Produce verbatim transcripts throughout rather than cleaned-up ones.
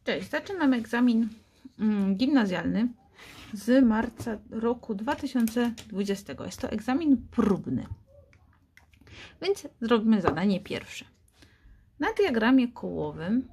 Cześć, zaczynamy egzamin mm, gimnazjalny z marca roku dwa tysiące dwudziestego. Jest to egzamin próbny. Więc zrobimy zadanie pierwsze. Na diagramie kołowym,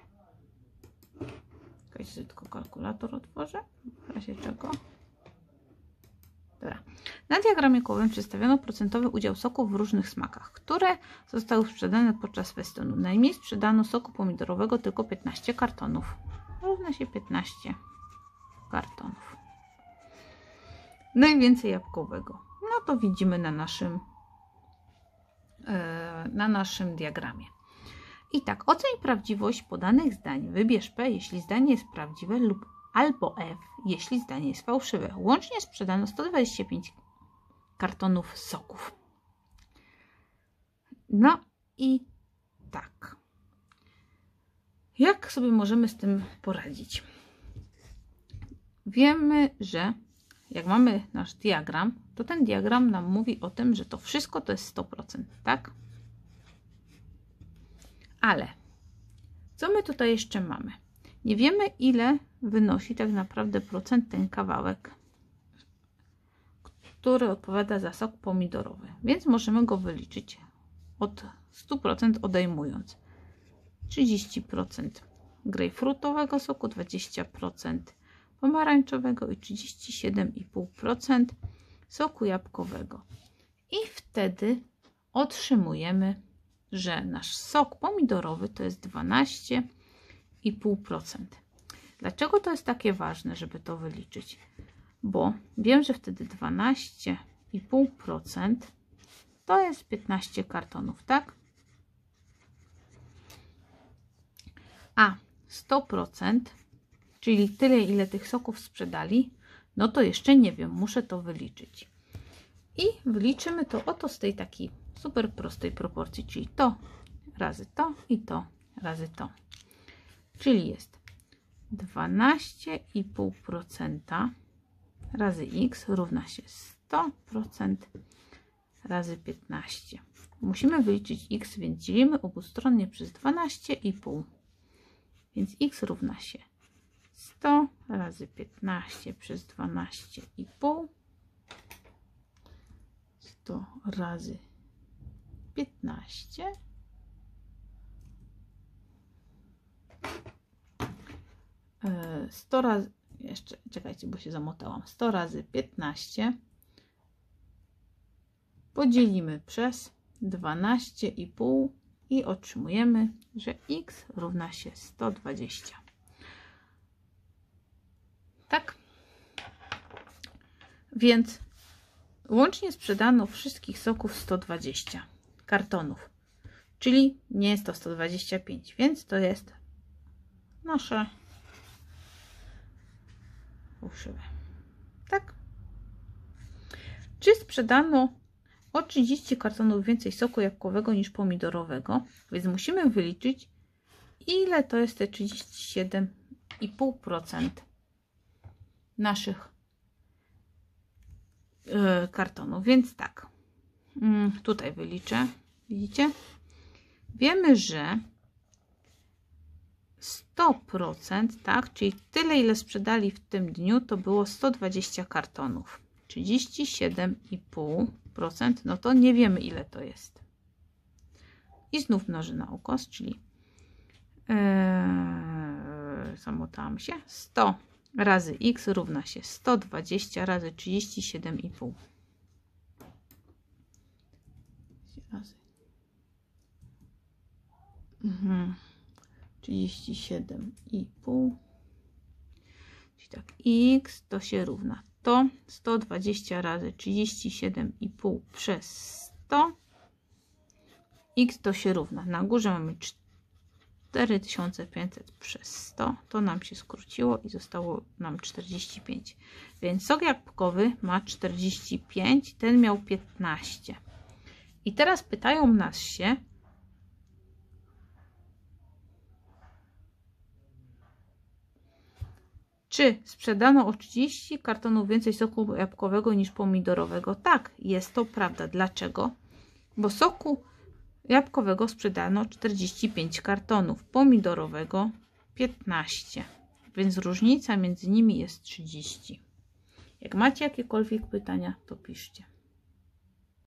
jakaś tylko kalkulator otworzę, w razie czego. Dobra. Na diagramie kołowym przedstawiono procentowy udział soków w różnych smakach, które zostały sprzedane podczas festynu. Najmniej sprzedano soku pomidorowego tylko piętnaście kartonów. Równa się piętnaście kartonów. Najwięcej jabłkowego. No to widzimy na naszym, yy, na naszym diagramie. I tak, oceń prawdziwość podanych zdań. Wybierz P, jeśli zdanie jest prawdziwe, lub albo F, jeśli zdanie jest fałszywe. Łącznie sprzedano sto dwadzieścia pięć kartonów soków. No i tak. Jak sobie możemy z tym poradzić? Wiemy, że jak mamy nasz diagram, to ten diagram nam mówi o tym, że to wszystko to jest sto procent, tak? Ale co my tutaj jeszcze mamy? Nie wiemy, ile wynosi tak naprawdę procent ten kawałek, który odpowiada za sok pomidorowy. Więc możemy go wyliczyć od stu procent odejmując trzydzieści procent grejpfrutowego soku, dwadzieścia procent pomarańczowego i trzydzieści siedem i pół procent soku jabłkowego. I wtedy otrzymujemy, że nasz sok pomidorowy to jest dwanaście i pół procent. Dlaczego to jest takie ważne, żeby to wyliczyć? Bo wiem, że wtedy dwanaście i pół procent to jest piętnaście kartonów, tak? A sto procent, czyli tyle, ile tych soków sprzedali, no to jeszcze nie wiem, muszę to wyliczyć. I wyliczymy to oto z tej takiej super prostej proporcji, czyli to razy to i to razy to. Czyli jest dwanaście i pół procent razy x równa się sto procent razy piętnaście. Musimy wyliczyć x, więc dzielimy obustronnie przez dwanaście i pół. Więc x równa się sto razy piętnaście przez dwanaście i pół. sto razy piętnaście. sto razy, jeszcze czekajcie, bo się zamotałam. sto razy piętnaście podzielimy przez dwanaście i pół i otrzymujemy, że x równa się sto dwadzieścia. Tak? Więc łącznie sprzedano wszystkich soków sto dwadzieścia kartonów, czyli nie jest to sto dwadzieścia pięć, więc to jest nasze fałszywe. Tak? Czy sprzedano o trzydzieści kartonów więcej soku jabłkowego niż pomidorowego? Więc musimy wyliczyć, ile to jest te trzydzieści siedem i pół procent naszych yy, kartonów. Więc tak, yy, tutaj wyliczę. Widzicie? Wiemy, że sto procent, tak, czyli tyle, ile sprzedali w tym dniu, to było sto dwadzieścia kartonów. trzydzieści siedem i pół procent, no to nie wiemy, ile to jest. I znów mnoży na ukos, czyli yy, zamotałam się, sto razy x równa się sto dwadzieścia razy trzydzieści siedem i pół. Mhm. trzydzieści siedem i pół. Czyli tak, x to się równa to sto dwadzieścia razy trzydzieści siedem i pół przez sto. X to się równa. Na górze mamy cztery tysiące pięćset przez sto. To nam się skróciło i zostało nam czterdzieści pięć. Więc sok jabłkowy ma czterdzieści pięć, ten miał piętnaście. I teraz pytają nas się, czy sprzedano o trzydzieści kartonów więcej soku jabłkowego niż pomidorowego? Tak, jest to prawda. Dlaczego? Bo soku jabłkowego sprzedano czterdzieści pięć kartonów, pomidorowego piętnaście, więc różnica między nimi jest trzydzieści. Jak macie jakiekolwiek pytania, to piszcie.